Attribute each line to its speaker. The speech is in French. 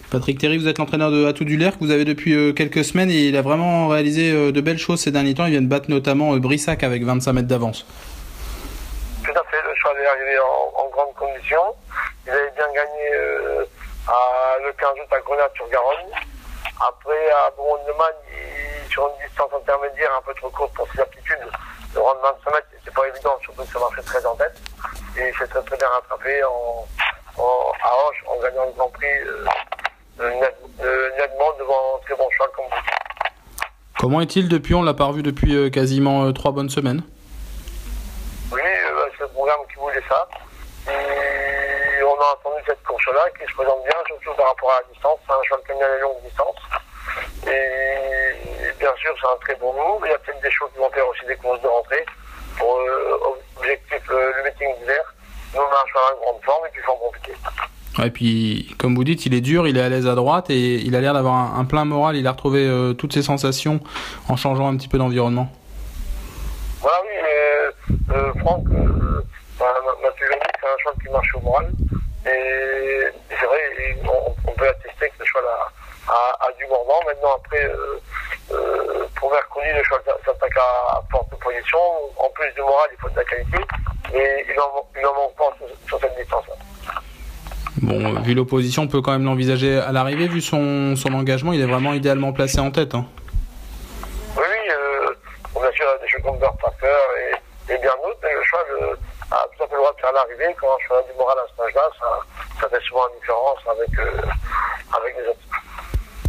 Speaker 1: Patrick Théry, vous êtes l'entraîneur de Atout du Lerc, que vous avez depuis quelques semaines, et il a vraiment réalisé de belles choses ces derniers temps. Il vient de battre notamment Brissac avec 25 mètres d'avance.
Speaker 2: Tout à fait, le cheval est arrivé en grande condition. Il avait bien gagné le 15 août à Grenade-sur-Garonne. Après, à Bourgogne-de-Magne, sur une distance intermédiaire un peu trop courte pour ses aptitudes, de rendre 25 mètres, c'était pas évident, surtout que ça marchait très en tête. Et il s'est très bien rattrapé à Auch en gagnant le Grand Prix nettement devant un très bon cheval comme vous.
Speaker 1: Comment est-il depuis? On l'a pas revu depuis quasiment 3 bonnes semaines.
Speaker 2: Oui, c'est le programme qui voulait ça. Et on a entendu cette course-là qui se présente bien, surtout par rapport à la distance. C'est un cheval qui aime bien les longues distances. Et bien sûr, c'est un très bon move. Il y a peut-être des chevaux qui vont faire aussi des courses de rentrée pour objectif le meeting d'hiver. Nous, on a un cheval en grande forme et puis forme compliquée.
Speaker 1: Et puis, comme vous dites, il est dur, il est à l'aise à droite et il a l'air d'avoir un plein moral. Il a retrouvé toutes ses sensations en changeant un petit peu d'environnement.
Speaker 2: Voilà, oui, Franck m'a toujours dit que c'est un cheval qui marche au moral. Et c'est vrai, on peut attester que le cheval a du mordant. Maintenant, après, pour mercredi, le cheval s'attaque à forte position. En plus du moral, il faut de la qualité. Et il en manque pas sur cette distance-là.
Speaker 1: Bon, vu l'opposition, on peut quand même l'envisager à l'arrivée, vu son engagement, il est vraiment idéalement placé en tête. Hein.
Speaker 2: Oui, bien sûr, il y a des chevaux comme Bird Parker et bien d'autres, mais le cheval a tout à fait le droit de faire l'arrivée. Quand un cheval a du moral à cet âge-là, ça fait souvent une différence avec les autres.